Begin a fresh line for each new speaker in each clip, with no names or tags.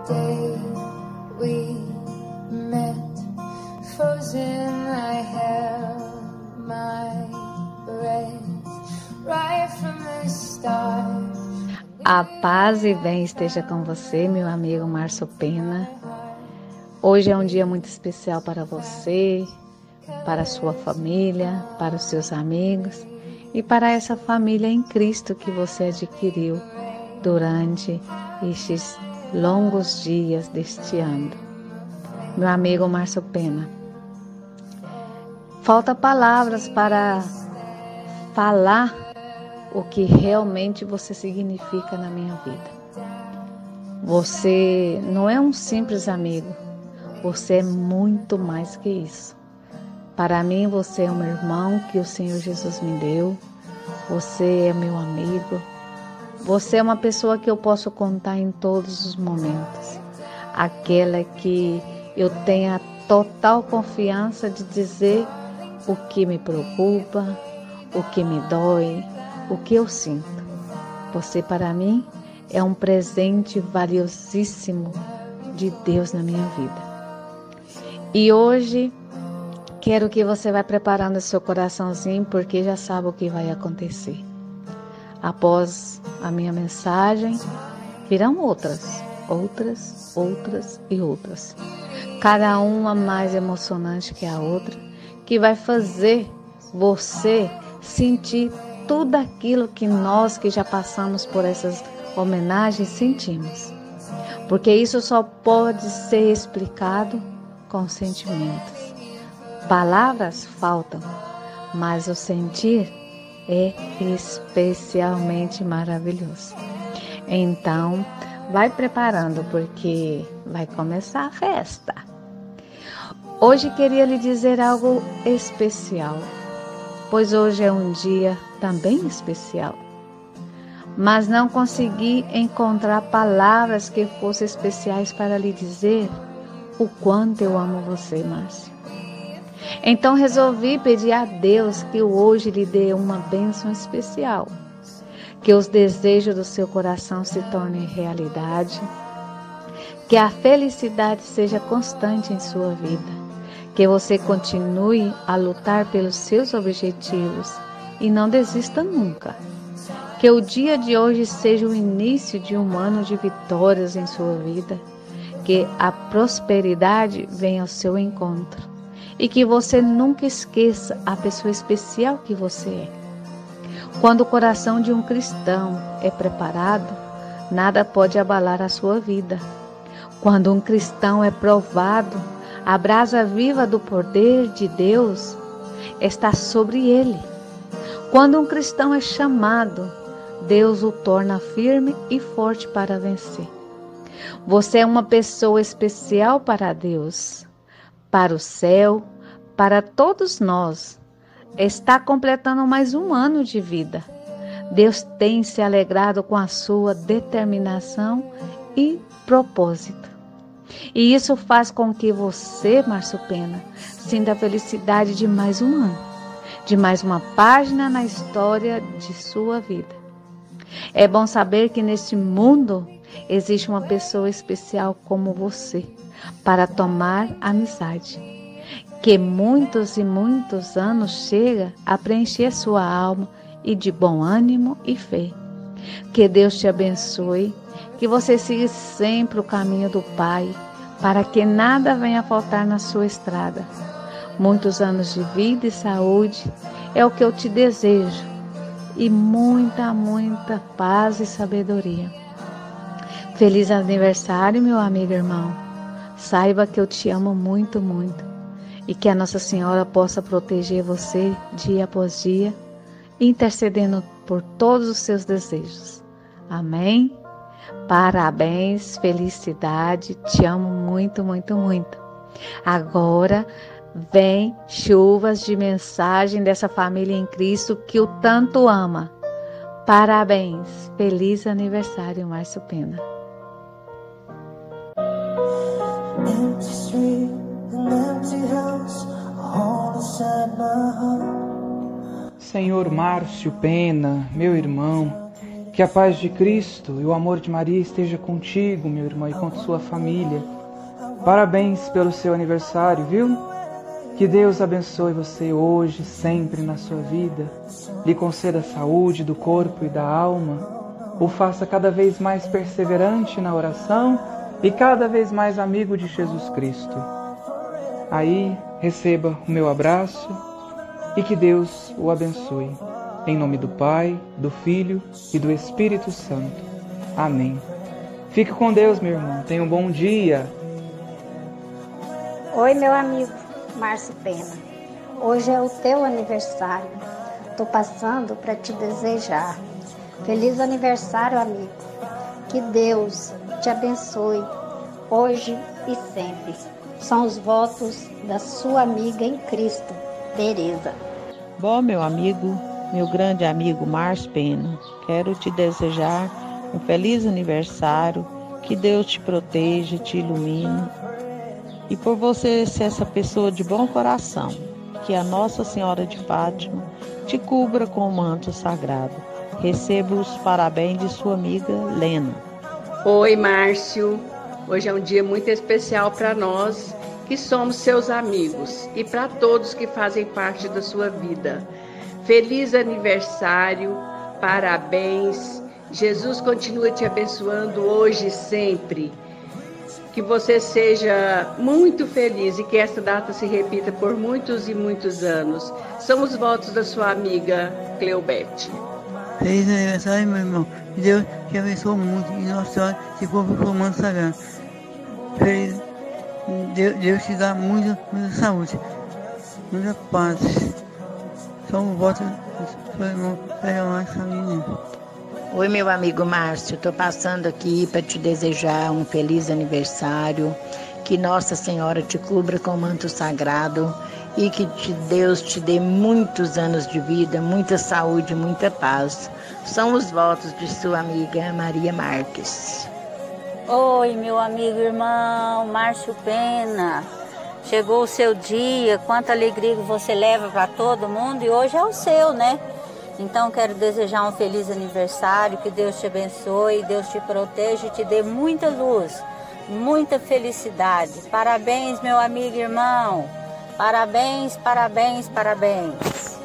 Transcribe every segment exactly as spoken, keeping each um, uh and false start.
day we met, frozen, I held my breath right from the start.
A paz e bem esteja com você, meu amigo Márcio Pena. Hoje é um dia muito especial para você, para a sua família, para os seus amigos e para essa família em Cristo que você adquiriu durante estes longos dias deste ano. Meu amigo Márcio Pena, falta palavras para falar o que realmente você significa na minha vida. Você não é um simples amigo, você é muito mais que isso. Para mim, você é um irmão que o Senhor Jesus me deu, você é meu amigo, você é uma pessoa que eu posso contar em todos os momentos, aquela que eu tenho a total confiança de dizer o que me preocupa, o que me dói, o que eu sinto. Você, para mim, é um presente valiosíssimo de Deus na minha vida. E hoje, quero que você vá preparando seu coraçãozinho, porque já sabe o que vai acontecer. Após a minha mensagem, virão outras, outras, outras e outras. Cada uma mais emocionante que a outra, que vai fazer você sentir tudo aquilo que nós que já passamos por essas homenagens sentimos. Porque isso só pode ser explicado com sentimentos. Palavras faltam, mas o sentir é especialmente maravilhoso. Então, vai preparando, porque vai começar a festa. Hoje queria lhe dizer algo especial, pois hoje é um dia também especial. Mas não consegui encontrar palavras que fossem especiais para lhe dizer o quanto eu amo você, Márcio. Então resolvi pedir a Deus que hoje lhe dê uma bênção especial, que os desejos do seu coração se tornem realidade, que a felicidade seja constante em sua vida, que você continue a lutar pelos seus objetivos e não desista nunca, que o dia de hoje seja o início de um ano de vitórias em sua vida, que a prosperidade venha ao seu encontro e que você nunca esqueça a pessoa especial que você é. Quando o coração de um cristão é preparado, nada pode abalar a sua vida. Quando um cristão é provado, a brasa viva do poder de Deus está sobre ele. Quando um cristão é chamado, Deus o torna firme e forte para vencer. Você é uma pessoa especial para Deus, para o céu, para todos nós. Está completando mais um ano de vida. Deus tem se alegrado com a sua determinação e propósito. E isso faz com que você, Márcio Pena, sinta a felicidade de mais um ano, de mais uma página na história de sua vida. É bom saber que neste mundo existe uma pessoa especial como você, para tomar amizade, que muitos e muitos anos chega a preencher sua alma e de bom ânimo e fé. Que Deus te abençoe, que você siga sempre o caminho do Pai, para que nada venha faltar na sua estrada. Muitos anos de vida e saúde é o que eu te desejo, e muita, muita paz e sabedoria. Feliz aniversário, meu amigo e irmão. Saiba que eu te amo muito, muito, e que a Nossa Senhora possa proteger você dia após dia, intercedendo por todos os seus desejos. Amém? Parabéns, felicidade, te amo muito, muito, muito. Agora vem chuvas de mensagem dessa família em Cristo que o tanto ama. Parabéns, feliz aniversário, Márcio Pena.
Senhor Márcio Pena, meu irmão, Que a paz de Cristo e o amor de Maria esteja contigo, meu irmão, e com sua família. Parabéns pelo seu aniversário, viu? Que Deus abençoe você hoje, sempre na sua vida. Lhe conceda saúde do corpo e da alma. O faça cada vez mais perseverante na oração e cada vez mais amigo de Jesus Cristo. Aí, receba o meu abraço e que Deus o abençoe. Em nome do Pai, do Filho e do Espírito Santo. Amém. Fique com Deus, meu irmão. Tenha um bom dia.
Oi, meu amigo Márcio Pena. Hoje é o teu aniversário. Tô passando para te desejar. Feliz aniversário, amigo. Que Deus te abençoe hoje e sempre. São os votos da sua amiga em Cristo, Tereza.
Bom, meu amigo, meu grande amigo Márcio Pena, quero te desejar um feliz aniversário, que Deus te proteja, te ilumine, e por você ser essa pessoa de bom coração, que a Nossa Senhora de Fátima te cubra com o manto sagrado. Receba os parabéns de sua amiga Lena.
Oi, Márcio. Hoje é um dia muito especial para nós, que somos seus amigos, e para todos que fazem parte da sua vida. Feliz aniversário, parabéns. Jesus continua te abençoando hoje e sempre. Que você seja muito feliz e que esta data se repita por muitos e muitos anos. São os votos da sua amiga Cleobete.
Feliz aniversário, meu irmão. Deus te abençoe muito e Nossa Senhora te cubra com o manto sagrado. Feliz. Deus, Deus te dá muita, muita saúde, muita paz. São os votos do seu irmão para mais família.
Oi, meu amigo Márcio, estou passando aqui para te desejar um feliz aniversário, que Nossa Senhora te cubra com o manto sagrado e que te, Deus te dê muitos anos de vida, muita saúde, muita paz. São os votos de sua amiga Maria Marques.
Oi, meu amigo irmão Márcio Pena. Chegou o seu dia, quanta alegria que você leva para todo mundo e hoje é o seu, né? Então quero desejar um feliz aniversário, que Deus te abençoe, Deus te proteja e te dê muita luz, muita felicidade. Parabéns, meu amigo e irmão. Parabéns, parabéns, parabéns.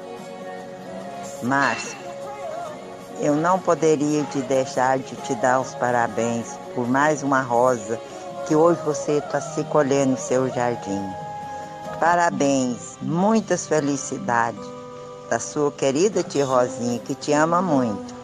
Márcio, eu não poderia te deixar de te dar os parabéns por mais uma rosa que hoje você está se colhendo no seu jardim. Parabéns, muitas felicidades da sua querida tia Rosinha, que te ama muito.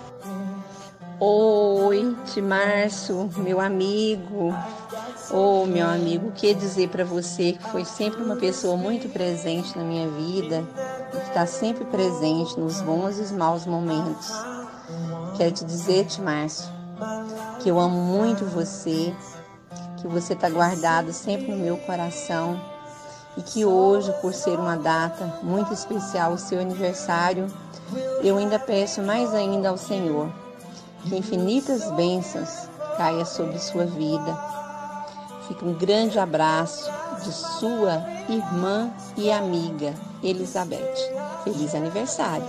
Oi, tio Márcio, meu amigo. Ô, oh, meu amigo, o que dizer para você que foi sempre uma pessoa muito presente na minha vida e que está sempre presente nos bons e os maus momentos. Quero te dizer, tio Márcio, que eu amo muito você, que você está guardado sempre no meu coração e que hoje, por ser uma data muito especial, o seu aniversário, eu ainda peço mais ainda ao Senhor que infinitas bênçãos caia sobre sua vida. Fica um grande abraço de sua irmã e amiga Elizabeth. Feliz aniversário!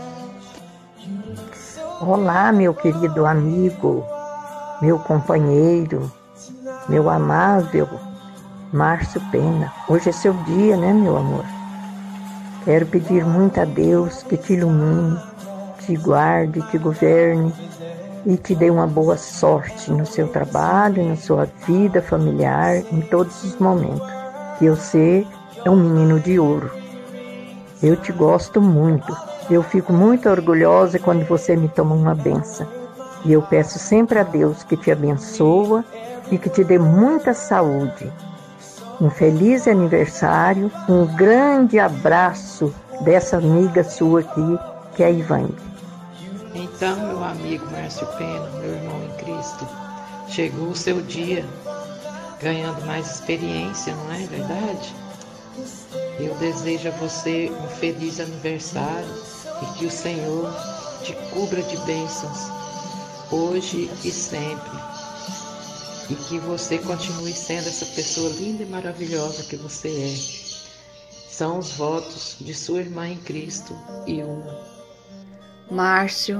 Olá, meu querido amigo, meu companheiro, meu amável Márcio Pena. Hoje é seu dia, né, meu amor? Quero pedir muito a Deus que te ilumine, te guarde, te governe e te dê uma boa sorte no seu trabalho, na sua vida familiar, em todos os momentos. Que você é um menino de ouro. Eu te gosto muito. Eu fico muito orgulhosa quando você me toma uma benção. E eu peço sempre a Deus que te abençoe e que te dê muita saúde. Um feliz aniversário, um grande abraço dessa amiga sua aqui, que é a Ivane.
Então, meu amigo Márcio Pena, meu irmão em Cristo, chegou o seu dia, ganhando mais experiência, não é verdade? Eu desejo a você um feliz aniversário e que o Senhor te cubra de bênçãos, hoje e sempre. E que você continue sendo essa pessoa linda e maravilhosa que você é. São os votos de sua irmã em Cristo e uma.
Márcio,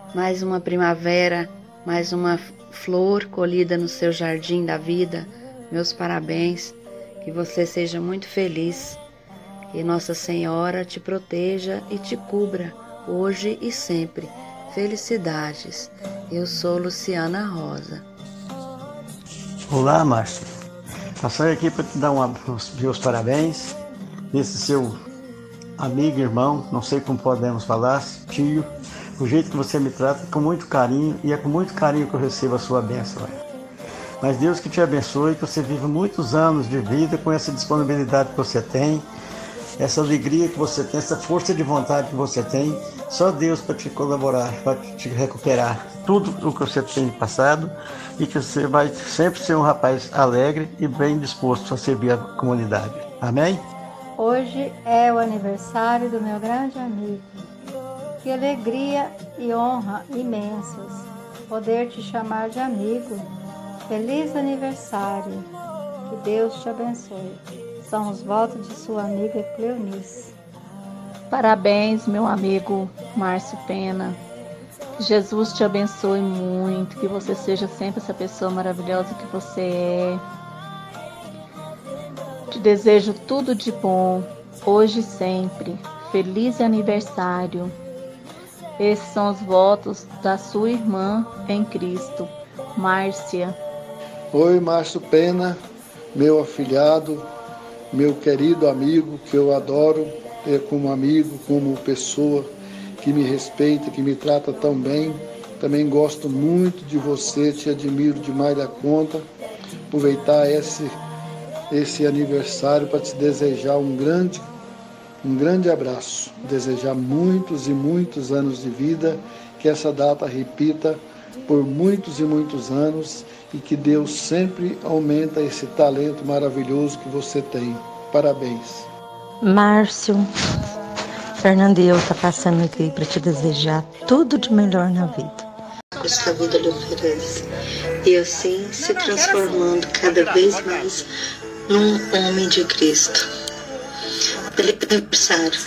mais uma primavera, mais uma flor colhida no seu jardim da vida. Meus parabéns, que você seja muito feliz, que Nossa Senhora te proteja e te cubra, hoje e sempre. Felicidades. Eu sou Luciana Rosa.
Olá, Márcio. Passei aqui para te dar uma, os meus parabéns, esse seu amigo, irmão, não sei como podemos falar, tio, o jeito que você me trata com muito carinho, e é com muito carinho que eu recebo a sua bênção. Mas Deus que te abençoe, que você viva muitos anos de vida com essa disponibilidade que você tem, essa alegria que você tem, essa força de vontade que você tem. Só Deus para te colaborar, para te recuperar tudo o que você tem passado, e que você vai sempre ser um rapaz alegre e bem disposto a servir a comunidade. Amém?
Hoje é o aniversário do meu grande amigo. Que alegria e honra imensas poder te chamar de amigo. Feliz aniversário. Que Deus te abençoe. São os votos de sua amiga Cleonice.
Parabéns, meu amigo Márcio Pena. Que Jesus te abençoe muito, que você seja sempre essa pessoa maravilhosa que você é. Te desejo tudo de bom, hoje e sempre. Feliz aniversário. Esses são os votos da sua irmã em Cristo, Márcia.
Oi, Márcio Pena, meu afilhado, meu querido amigo, que eu adoro ter como amigo, como pessoa que me respeita, que me trata tão bem. Também gosto muito de você, te admiro demais da conta. Aproveitar esse, esse aniversário para te desejar um grande, um grande abraço. Desejar muitos e muitos anos de vida, que essa data repita por muitos e muitos anos, e que Deus sempre aumenta esse talento maravilhoso que você tem. Parabéns.
Márcio, Fernandinho está passando aqui para te desejar tudo de melhor na vida.
Essa vida lhe oferece. E assim se transformando cada vez mais num homem de Cristo. Feliz aniversário.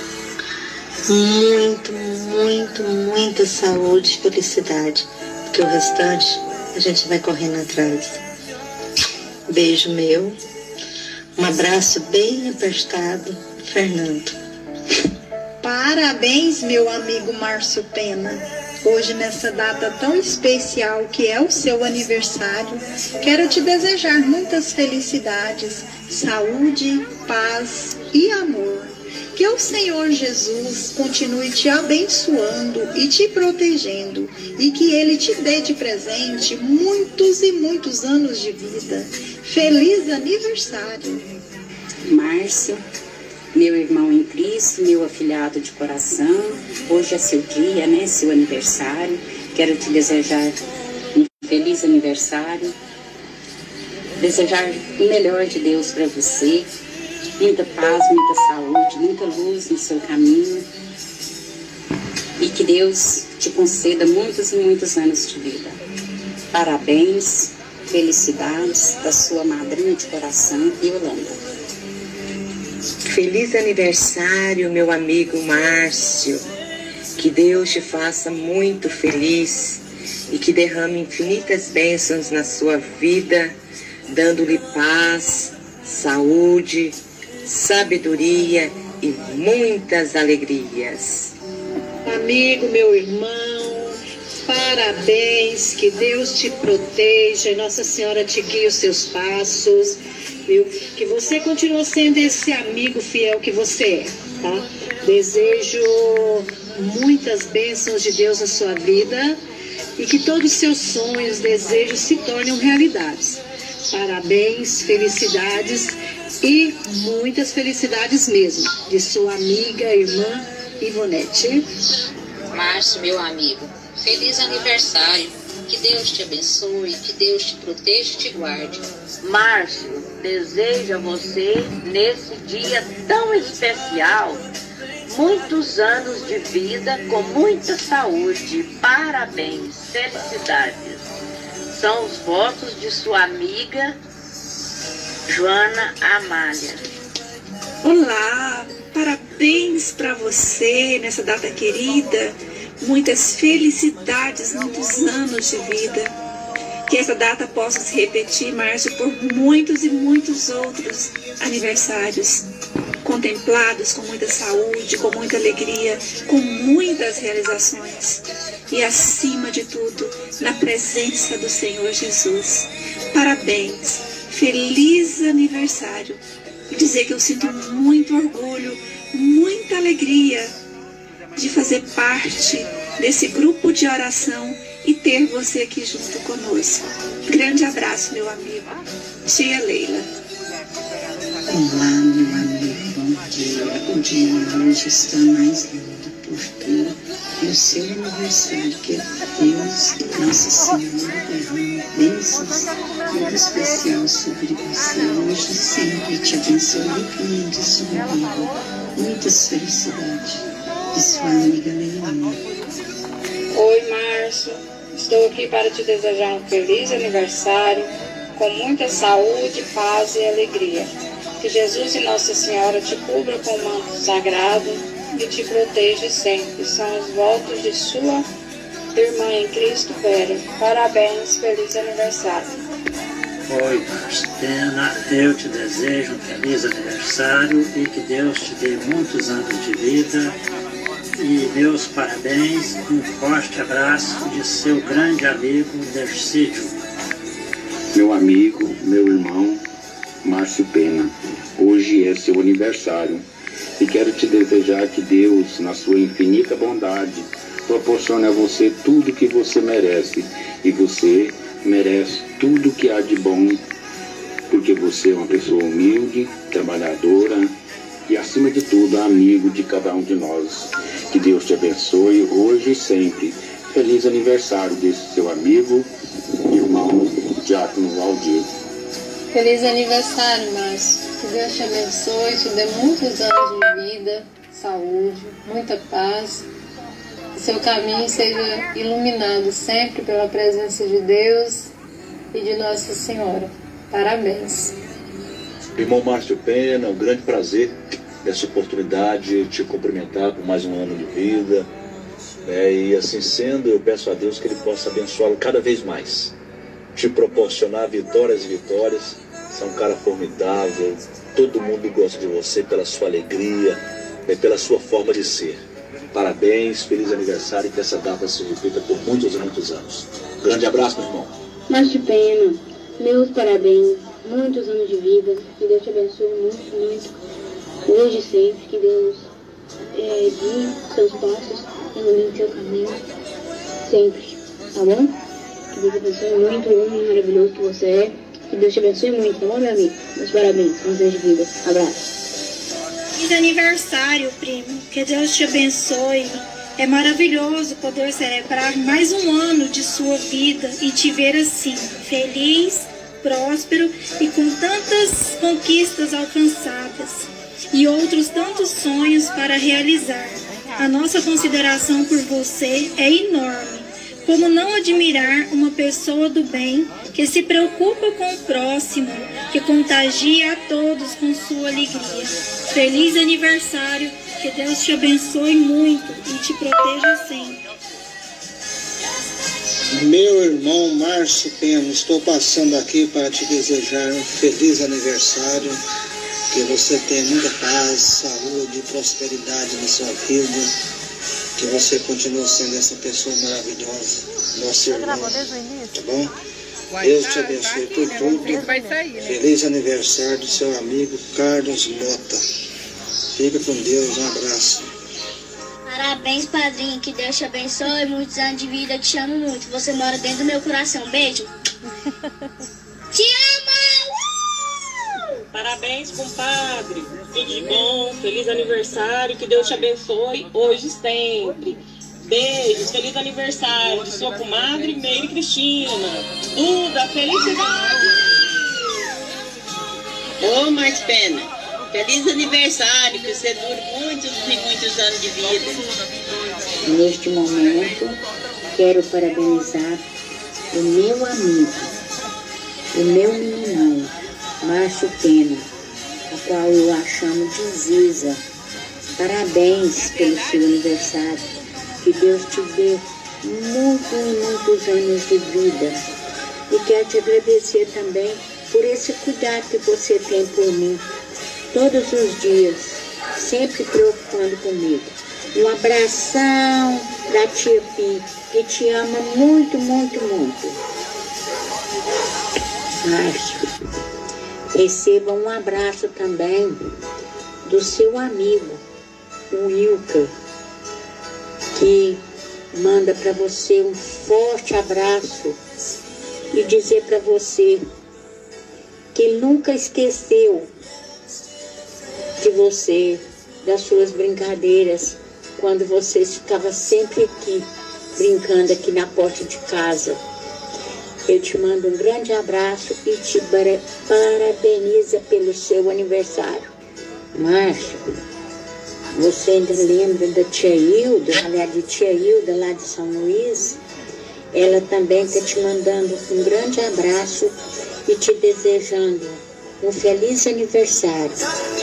Muito, muito, muita saúde e felicidade. Porque o restante a gente vai correndo atrás. Beijo meu. Um abraço bem apertado, Fernando.
Parabéns, meu amigo Márcio Pena. Hoje, nessa data tão especial que é o seu aniversário, quero te desejar muitas felicidades, saúde, paz e amor. Que o Senhor Jesus continue te abençoando e te protegendo, e que Ele te dê de presente muitos e muitos anos de vida. Feliz aniversário!
Márcio, meu irmão em Cristo, meu afilhado de coração, hoje é seu dia, né, seu aniversário. Quero te desejar um feliz aniversário, desejar o melhor de Deus para você, muita paz, muita saúde, muita luz no seu caminho, e que Deus te conceda muitos e muitos anos de vida. Parabéns, felicidades da sua madrinha de coração, Yolanda.
Feliz aniversário, meu amigo Márcio. Que Deus te faça muito feliz e que derrame infinitas bênçãos na sua vida, dando-lhe paz, saúde, sabedoria e muitas alegrias.
Amigo, meu irmão, parabéns, que Deus te proteja e Nossa Senhora te guie os seus passos. Viu? Que você continue sendo esse amigo fiel que você é, tá? Desejo muitas bênçãos de Deus na sua vida e que todos os seus sonhos, desejos se tornem realidades. Parabéns, felicidades e muitas felicidades mesmo, de sua amiga, irmã Ivonete.
Márcio, meu amigo, feliz aniversário. Que Deus te abençoe, que Deus te proteja e te guarde.
Márcio, desejo a você, nesse dia tão especial, muitos anos de vida com muita saúde. Parabéns, felicidades. São os votos de sua amiga Joana Amália.
Olá, parabéns para você nessa data querida. muitas felicidades, muitos anos de vida. Que essa data possa se repetir, Márcio, por muitos e muitos outros aniversários, contemplados com muita saúde, com muita alegria, com muitas realizações e, acima de tudo, na presença do Senhor Jesus. Parabéns, feliz aniversário. E dizer que eu sinto muito orgulho, muita alegria de fazer parte desse grupo de oração e ter você aqui junto conosco. Grande abraço, meu amigo. Tia Leila.
Olá, meu amigo, bom dia. O dia hoje está mais lindo porque é o seu aniversário, que Deus e Nossa Senhora derramam bênçãos muito especial sobre você. Hoje sempre te abençoe ricamente a sua vida. Muitas felicidades de sua amiga Leilani.
Oi, Márcio. Estou aqui para te desejar um feliz aniversário, com muita saúde, paz e alegria. Que Jesus e Nossa Senhora te cubra com o manto sagrado e te proteja sempre. São os votos de sua irmã em Cristo, Vera. Parabéns, feliz aniversário.
Oi, Márcio Pena, eu te desejo um feliz aniversário e que Deus te dê muitos anos de vida. E meus parabéns, um forte abraço de seu grande amigo Dercídio.
Meu amigo, meu irmão, Márcio Pena, hoje é seu aniversário e quero te desejar que Deus, na sua infinita bondade, proporcione a você tudo que você merece, e você merece tudo que há de bom, porque você é uma pessoa humilde, trabalhadora e, acima de tudo, amigo de cada um de nós. Que Deus te abençoe hoje e sempre. Feliz aniversário desse seu amigo, irmão Diácono Valdir.
Feliz aniversário, Márcio. Que Deus te abençoe, te dê muitos anos de vida, saúde, muita paz. Que seu caminho seja iluminado sempre pela presença de Deus e de Nossa Senhora. Parabéns.
Irmão Márcio Pena, um grande prazer essa oportunidade de te cumprimentar por mais um ano de vida, né? E assim sendo, eu peço a Deus que Ele possa abençoá-lo cada vez mais, te proporcionar vitórias e vitórias. Você é um cara formidável, todo mundo gosta de você pela sua alegria, né? Pela sua forma de ser. Parabéns, feliz aniversário e que essa data se repita por muitos e muitos anos. Grande abraço, meu irmão.
Márcio Pena, meus parabéns, muitos anos de vida, que Deus te abençoe muito, muito. Hoje sempre, que Deus é, guie seus passos, ilumine seu caminho, sempre, tá bom? Que Deus te abençoe muito, o homem maravilhoso que você é. Que Deus te abençoe muito, tá bom, meu amigo? Meus parabéns, muitos anos de vida. Abraço.
Feliz aniversário, primo. Que Deus te abençoe. É maravilhoso poder celebrar mais um ano de sua vida e te ver assim, feliz, próspero e com tantas conquistas alcançadas. E outros tantos sonhos para realizar. A nossa consideração por você é enorme. Como não admirar uma pessoa do bem que se preocupa com o próximo, que contagia a todos com sua alegria. Feliz aniversário, que Deus te abençoe muito e te proteja sempre.
Meu irmão Márcio Pena, estou passando aqui para te desejar um feliz aniversário. Que você tenha muita paz, saúde e prosperidade na sua vida. Que você continue sendo essa pessoa maravilhosa, nosso irmão. Tá bom? Deus te abençoe por tudo. Feliz aniversário do seu amigo Carlos Mota. Fica com Deus, um abraço.
Parabéns, padrinho. Que Deus te abençoe. Muitos anos de vida. Eu te amo muito. Você mora dentro do meu coração. Beijo. Te amo!
Parabéns, compadre. Tudo de bom. Feliz aniversário. Que Deus te abençoe hoje e sempre. Beijos. Feliz aniversário de sua comadre Meire Cristina. Duda, felicidade.
Ô, Márcio Pena, feliz aniversário. Que você dure muitos e muitos anos de vida.
Neste momento, quero parabenizar o meu amigo, o meu meninão, Márcio Pena, o qual eu a chamo de Ziza. Parabéns pelo seu aniversário.
Que Deus te dê muitos, muitos anos de vida. E quero te agradecer também por esse cuidado que você tem por mim, todos os dias, sempre preocupando comigo. Um abração da tia Pi, que te ama muito, muito, muito. Márcio, receba um abraço também do seu amigo, o Wilker, que manda para você um forte abraço e dizer para você que ele nunca esqueceu de você, das suas brincadeiras, quando você ficava sempre aqui, brincando aqui na porta de casa. Eu te mando um grande abraço e te parabeniza pelo seu aniversário. Márcio, você ainda lembra da tia Hilda, aliás, de tia Hilda lá de São Luís? Ela também está te mandando um grande abraço e te desejando um feliz aniversário.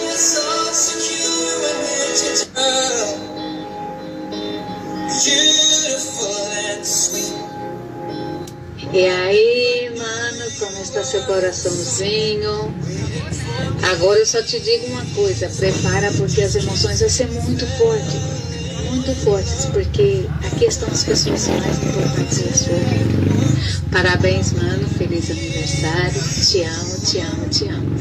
E aí, mano, como está seu coraçãozinho? Agora eu só te digo uma coisa, prepara, porque as emoções vão ser muito fortes, muito fortes, porque aqui estão as pessoas mais importantes da sua vida. Parabéns, mano, feliz aniversário, te amo, te amo, te amo.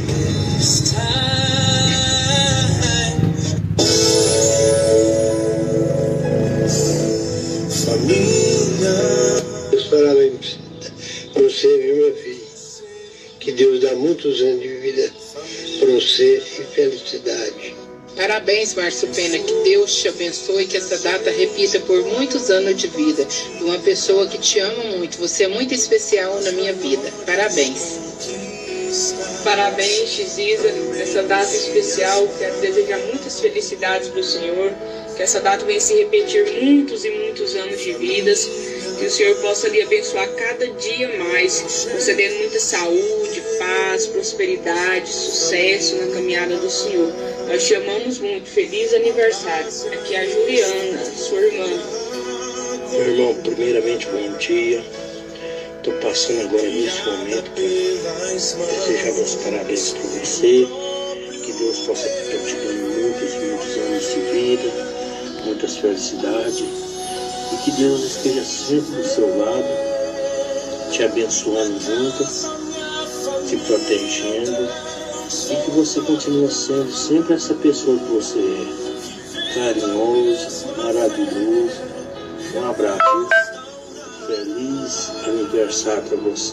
Família, meus parabéns para você, viu, minha filha? Que Deus dá muitos anos de vida para você e felicidade.
Parabéns, Márcio Pena, que Deus te abençoe e que essa data repita por muitos anos de vida. De uma pessoa que te ama muito, você é muito especial na minha vida. Parabéns. Parabéns, Xisa, nessa data especial. Quero desejar muitas felicidades para o Senhor. Que essa data venha se repetir muitos e muitos anos de vidas. Que o Senhor possa lhe abençoar cada dia mais, concedendo muita saúde, paz, prosperidade, sucesso na caminhada do Senhor. Nós te amamos muito. Feliz aniversário. Aqui é a Juliana, sua irmã.
Meu irmão, primeiramente, bom dia. Estou passando agora nesse momento para desejar meus parabéns para você. Que Deus possa estar te dando muitos, muitos anos de vida, muitas felicidades. E que Deus esteja sempre do seu lado, te abençoando junto, te protegendo, e que você continue sendo sempre essa pessoa que você é, carinhoso, maravilhoso. Um abraço, feliz aniversário para você.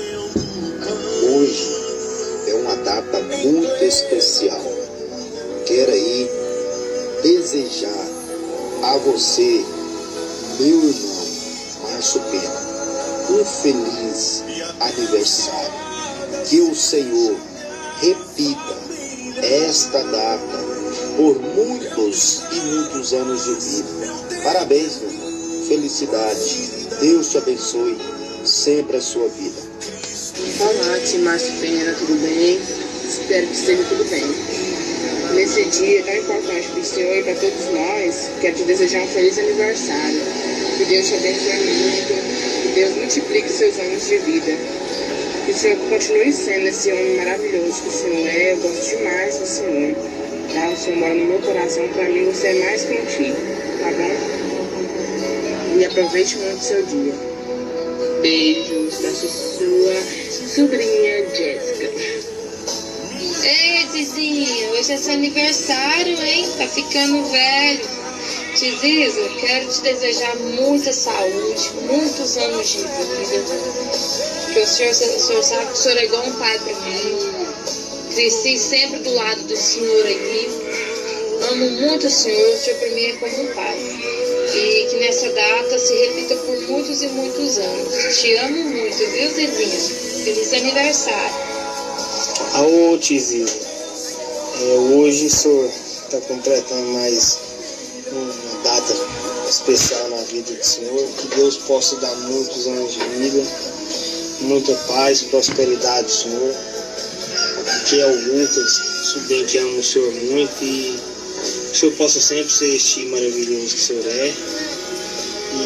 Hoje é uma data muito especial. Quero aí desejar a você, meu irmão Márcio Pena, um feliz aniversário. Que o Senhor repita esta data por muitos e muitos anos de vida. Parabéns, meu irmão. Felicidade. Deus te abençoe sempre a sua vida.
Olá, tio Márcio Pena, tudo bem? Espero que esteja tudo bem. Nesse dia tão importante para o Senhor e para todos nós, quero te desejar um feliz aniversário. Que Deus te abençoe muito, que Deus multiplique seus anos de vida. Que o Senhor continue sendo esse homem maravilhoso que o Senhor é. Eu gosto demais do Senhor. Tá? O Senhor mora no meu coração, para mim você é mais que um tio, tá bom? E aproveite muito o seu dia. Beijos da sua sobrinha Jéssica.
Ei, Zizinha, hoje é seu aniversário, hein? Tá ficando velho. Tiziza, quero te desejar muita saúde, muitos anos de vida. Que o senhor, o senhor sabe que o senhor é igual um pai para mim. Cresci sempre do lado do senhor aqui. Amo muito o senhor, o senhor para mim é como um pai. E que nessa data se repita por muitos e muitos anos. Te amo muito, viu, Zizinha? Feliz aniversário.
Alô, Tizinho. É, hoje o senhor está completando mais uma data especial na vida do Senhor. Que Deus possa dar muitos anos de vida, muita paz, prosperidade do Senhor. Que é o Lucas, sobrinho que ama o Senhor muito, e que o Senhor possa sempre ser este maravilhoso que o Senhor é.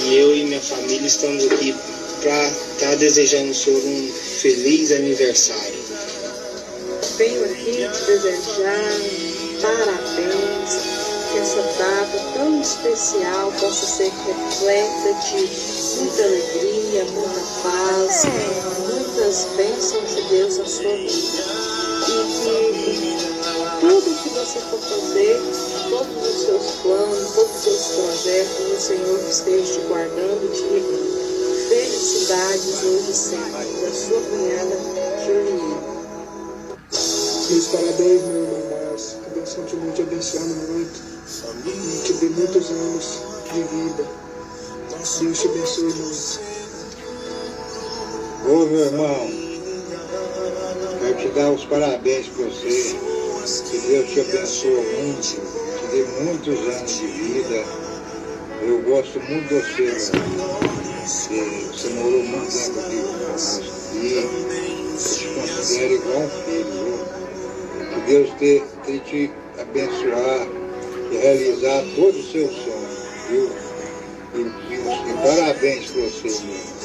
E eu e minha família estamos aqui para estar tá desejando ao senhor um feliz aniversário.
Venho aqui te desejar parabéns, que essa data tão especial possa ser repleta de muita alegria, muita paz, muitas bênçãos de Deus na sua vida. E que tudo que você for fazer, todos os seus planos, todos os seus projetos, o Senhor esteja te guardando, te livrando. Felicidades hoje e sempre, da sua cunhada Juliana.
Meus parabéns, meu irmão Márcio. Que Deus continue te abençoando muito e te dê muitos anos de vida. Deus te abençoe muito.
Ô, meu irmão, quero te dar os parabéns para você. Que Deus te abençoe muito, te dê muitos anos de vida. Eu gosto muito de você, meu irmão. Você, você morou muito tempo aqui conosco e eu te considero igual um filho, viu? Que Deus te, te, te abençoar e realizar todos os seus sonhos, viu? E, e, e parabéns para você,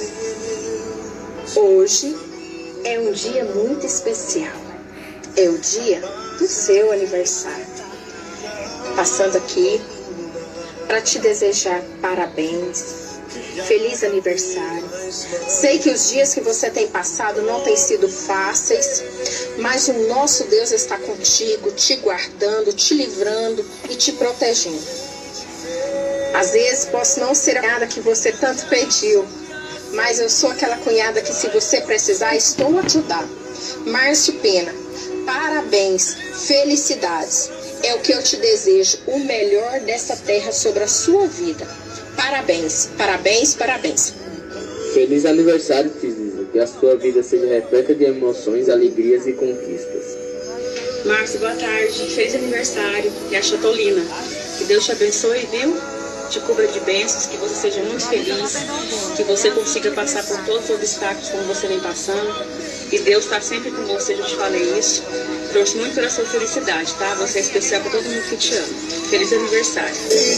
meu.
Hoje é um dia muito especial. É o dia do seu aniversário. Passando aqui para te desejar parabéns. Feliz aniversário. Sei que os dias que você tem passado não têm sido fáceis, mas o nosso Deus está contigo, te guardando, te livrando e te protegendo. Às vezes posso não ser a cunhada que você tanto pediu, mas eu sou aquela cunhada que, se você precisar, estou a ajudar. Márcio Pena, parabéns, felicidades. É o que eu te desejo, o melhor dessa terra sobre a sua vida. Parabéns, parabéns, parabéns.
Feliz aniversário, Tizisa. Que a sua vida seja repleta de emoções, alegrias e conquistas.
Márcio, boa tarde. Feliz aniversário. E a Chatolina. Que Deus te abençoe, viu? Te cubra de bênçãos, que você seja muito feliz, que você consiga passar por todos os obstáculos como você vem passando. E Deus está sempre com você, eu te falei isso. Trouxe muito pela sua felicidade, tá? Você é especial para todo mundo que te ama. Feliz aniversário.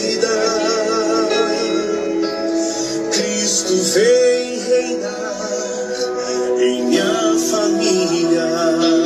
Cristo vem reinar em minha família.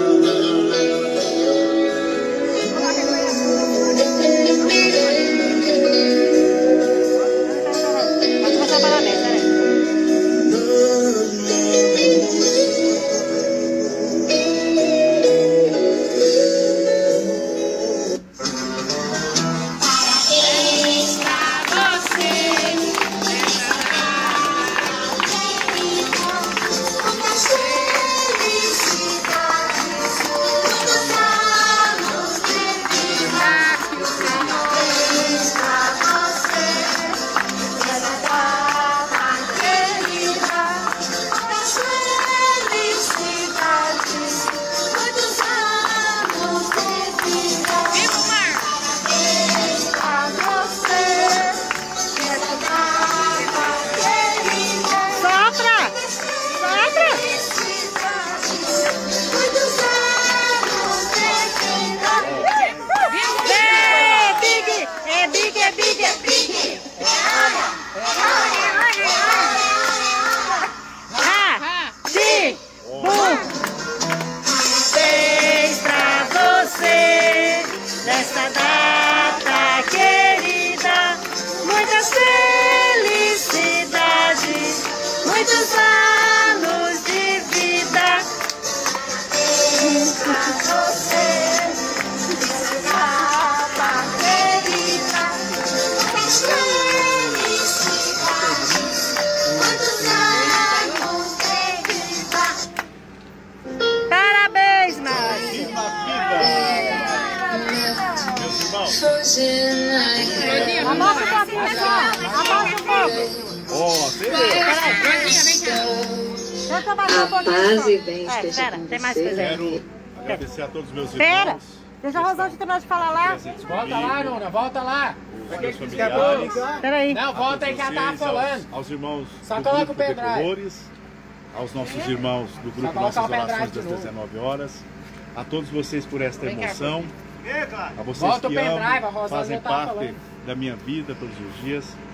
A paz e bem esteja com você.
Quero agradecer a todos os meus
Pera,
irmãos.
deixa a Rosângela terminar de falar lá.
Volta lá,
Nona, volta lá.
Os meus familiares.
Peraí.
Não, volta aí que ela tava falando. Aos, aos irmãos
Só
do
coloca
grupo
o pendrive.
Decolores, aos nossos irmãos do grupo
coloca
Nossas
o pendrive
Orações
de
das
novo.
dezenove horas, a todos vocês por esta
Vem cá,
emoção, a vocês
Volta o
que
pendrive, a
amam,
Rosângela
fazem
tava
parte
falando.
da minha vida todos os dias.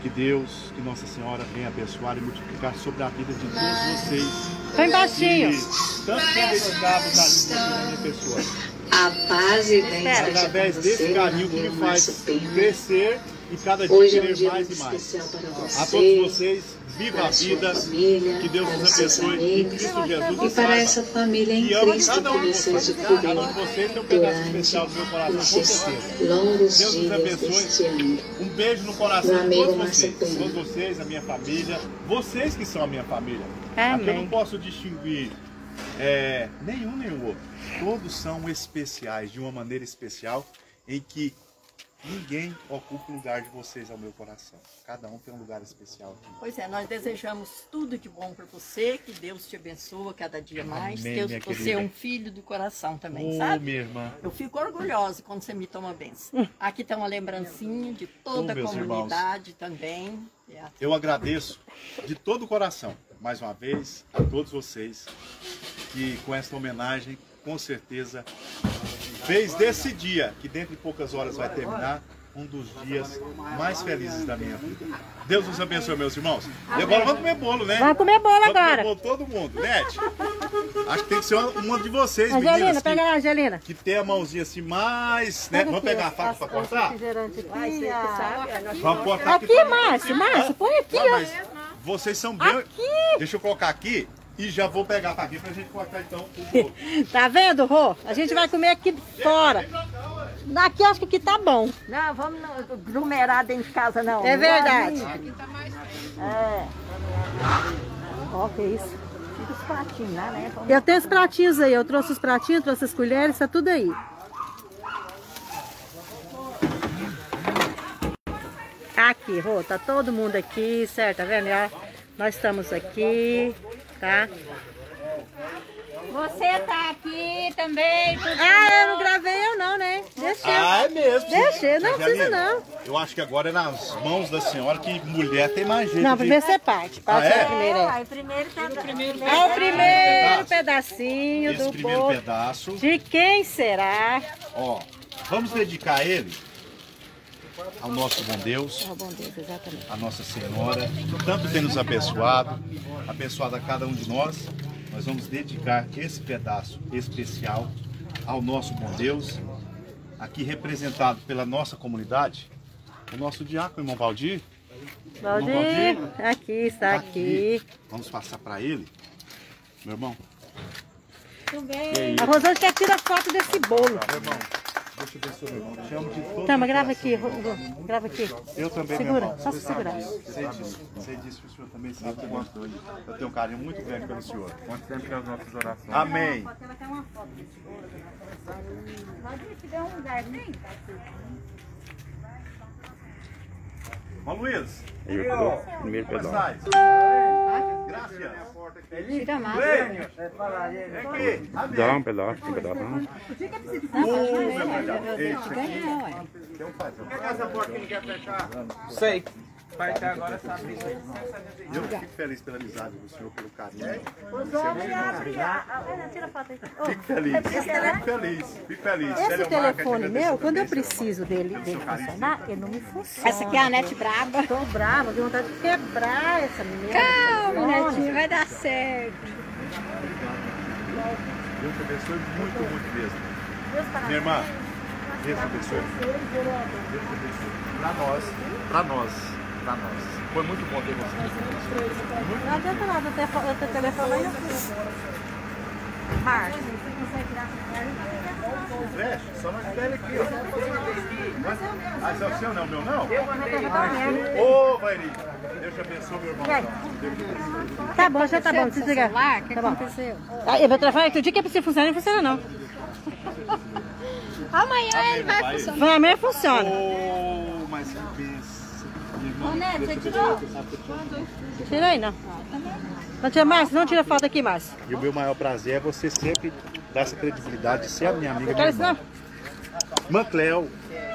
Que Deus, que Nossa Senhora venha abençoar e multiplicar sobre a vida de todos vocês.
Foi baixinho.
E tanto são dedicados à minha pessoa.
A paz e bem seja
através
com
desse
você,
carinho que me
irmão
faz
Márcio
crescer e cada dia
Hoje é um
querer
dia
mais
muito
e mais.
especial para você,
A todos vocês, viva a
para sua
vida,
família,
que Deus
para
nos
seus
abençoe, em
amigos,
Cristo Jesus
e
nos
para
saiba.
essa família em
E amo
Cristo
cada
que
um de
você
vocês,
descobriu
cada um de vocês tem um pedaço especial do meu coração, com
estes
certeza.
longos
Deus nos
dias
abençoe.
deste ano.
Um beijo no coração
Meu
de
amigo
todos
Márcio
vocês,
Pena.
todos vocês, a minha família, vocês que são a minha família.
Amém.
Aqui eu não posso distinguir é, nenhum nem o outro. Todos são especiais, de uma maneira especial, em que ninguém ocupa o lugar de vocês ao meu coração. Cada um tem um lugar especial aqui.
Pois é, nós desejamos tudo de bom para você, que Deus te abençoe cada dia mais.
Amém,
Deus,
minha
você
querida.
é um filho do coração também,
Ô,
sabe?
minha irmã.
Eu fico orgulhosa quando você me toma benção. Aqui tem uma lembrancinha de toda
Ô,
a
meus
comunidade também. É.
Eu agradeço de todo o coração, mais uma vez, a todos vocês, que com essa homenagem, com certeza, fez desse dia, que dentro de poucas horas vai terminar, um dos dias mais felizes da minha vida. Deus nos abençoe, meus irmãos. E agora vamos comer bolo, né?
Vamos comer bolo
vamos
agora.
Comer bolo, todo mundo. Nete, acho que tem que ser uma, uma de vocês,
Angelina,
meninas,
pega
que,
lá, Angelina.
que tem a mãozinha assim mais... Né? Vamos pegar a faca para cortar?
Aqui, ó.
Vamos cortar aqui.
Aqui, Márcio, Márcio, põe aqui,
Ah, mas
ó.
vocês são bem...
Aqui.
Deixa eu colocar aqui e já vou pegar a faquinha pra gente cortar então o bolo.
Tá vendo, Rô? A gente vai comer aqui fora. Daqui acho que aqui tá bom.
Não, vamos não aglomerar dentro de casa, não.
É verdade.
É. Ó, que isso. Fica os pratinhos lá, né? Vamos...
Eu tenho os pratinhos aí. Eu trouxe os pratinhos, trouxe as colheres, tá tudo aí. Aqui, Rô, tá todo mundo aqui, certo? Tá vendo? Ó, nós estamos aqui, tá?
Você tá aqui também. Tudo
Ah, eu não gravei eu não, né? Deixa eu.
Ah, é mesmo.
Deixa eu, não precisa
Angelina,
não.
Eu acho que agora é nas mãos da senhora que mulher tem mais jeito
Não,
de...
primeiro você parte. Parte
Ah, é?
primeiro, é.
Aí primeiro tá primeiro
É o primeiro
pedaço.
pedacinho
Esse
do
primeiro
bolo.
pedaço.
De quem será?
Ó, vamos dedicar ele ao nosso bom Deus,
Oh, bom Deus, exatamente.
a Nossa Senhora, tanto tem nos abençoado, abençoado a cada um de nós. Nós vamos dedicar esse pedaço especial ao nosso bom Deus, aqui representado pela nossa comunidade, o nosso diácono, irmão Valdir.
Valdir,
Irmão Valdir,
aqui, está aqui.
vamos passar para ele, meu irmão.
Tudo
A Rosângela quer tirar foto desse bolo.
Meu irmão, deixa eu ver seu irmão. Te amo de todo
Tama,
meu
grava
coração,
aqui,
meu
Rô,
irmão.
Rô, grava aqui.
Eu também, meu
Segura,
irmão.
só
Você
se
sabe,
segurar.
Sei disso. Sei disso que o senhor também sabe o quanto eu tenho um carinho muito grande pelo senhor.
Conte sempre as nossas orações.
Amém.
Ela quer uma foto desse bolo. Valdir, te deu um lugarzinho?
Irmão Luiz.
Aí, ó, primeiro
Como
pedaço.
estás? Graças.
Tira mais.
Vem aqui.
Dá um pedaço, um pedaço. Não.
Ô, meu melhor. Esse aqui. Tem um fazão.
Pega essa porta que não quer fechar. Sei. Vai até agora sabe.
Eu fico feliz pela amizade do senhor, pelo carinho.
Tira a foto aí.
Fico feliz. Fico feliz. Fico feliz.
Esse telefone meu, quando eu preciso dele, dele funcionar, ele não me funciona.
Essa aqui é a Nete braba.
Tô brava, tenho vontade de quebrar essa menina.
Calma, Netinho, vai dar certo.
Deus te abençoe muito, muito mesmo. Minha irmã, Deus te abençoe. Deus te abençoe. Pra nós, pra nós, pra nós. Foi muito bom ter você.
Não adianta nada eu ter, eu ter telefone aí. Márcio, você consegue tirar
Fecha, só nós pega aqui, ó. Ah, esse é o seu, não é o meu, não? Ô, Vairi, Deus te abençoe, meu irmão.
Tá bom, já tá bom, desliga.
O que
Tá bom.
aconteceu?
Ah, eu vou telefone, outro dia que é pra você funcionar, não funciona não.
Amanhã ele vai funcionar.
Vai, amanhã funciona.
Ô, mas que bênção.
Ô, Neto, você tirou?
Tira aí, não. Não tira, Márcio, não tira foto aqui, Márcio.
E o meu maior prazer é você sempre dar essa credibilidade de ser a minha amiga,
Não
minha
quero isso
irmã.
não.
Irmã Cléo,